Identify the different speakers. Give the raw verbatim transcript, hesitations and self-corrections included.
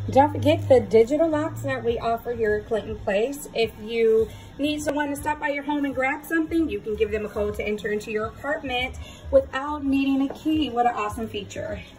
Speaker 1: Don't forget the digital locks that we offer here at Clinton Place. If you need someone to stop by your home and grab something, you can give them a code to enter into your apartment without needing a key. What an awesome feature.